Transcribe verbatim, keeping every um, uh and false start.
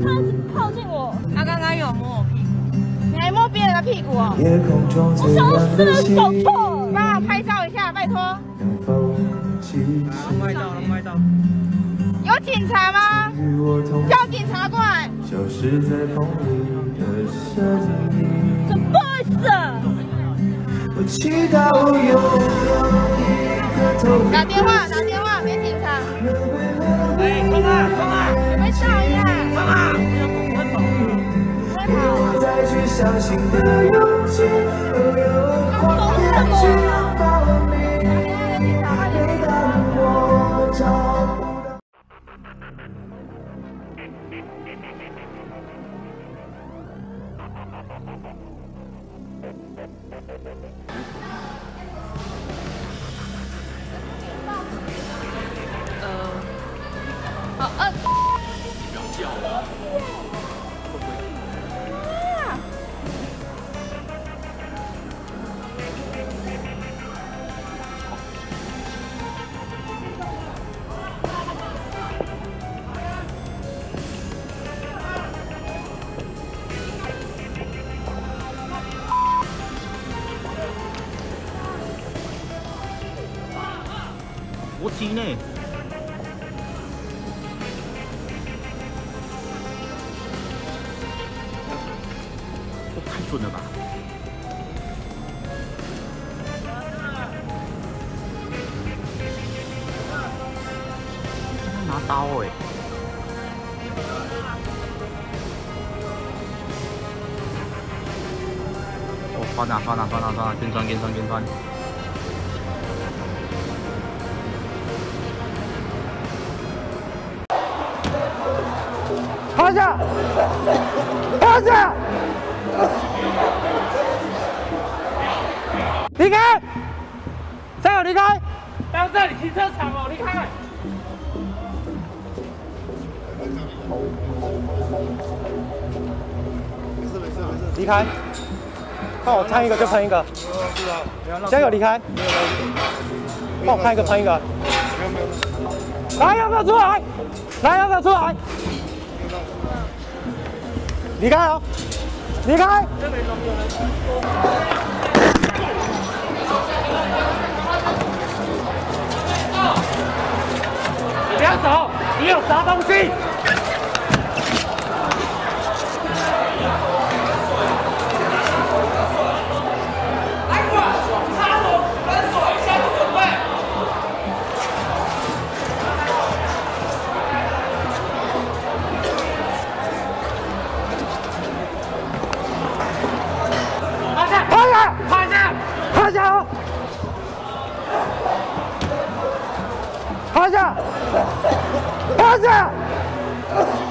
他一直靠近我。 他刚刚有摸我屁股， 你还摸别人的屁股哦？我想要死了，搞错，帮我拍照一下，拜托。 卖到了，卖到。 有警察吗？叫警察过来。怎么不好意思啊？打电话，打电话给警察。 哎，冲啊，冲啊！ 准备上呀！ 冲啊！我要跑， 快跑！走什么？好，呃，你不要叫了。 我踢呢？这太准了吧！拿刀哎、欸！哦，翻啊翻啊翻啊翻啊！跟穿跟穿跟穿！ 趴下！趴下！离开！加油，离开！ 不要在你停车场哦，离开！ 离开！帮我看一个就喷一个。加油，离开！帮我看一个喷一个。来，要不要出来？来，要不要出来？ 离开哦！离开！不要走！你有啥东西？来过，插手，反锁，下步准备。 趴下！趴下！趴下哦！趴下！趴下！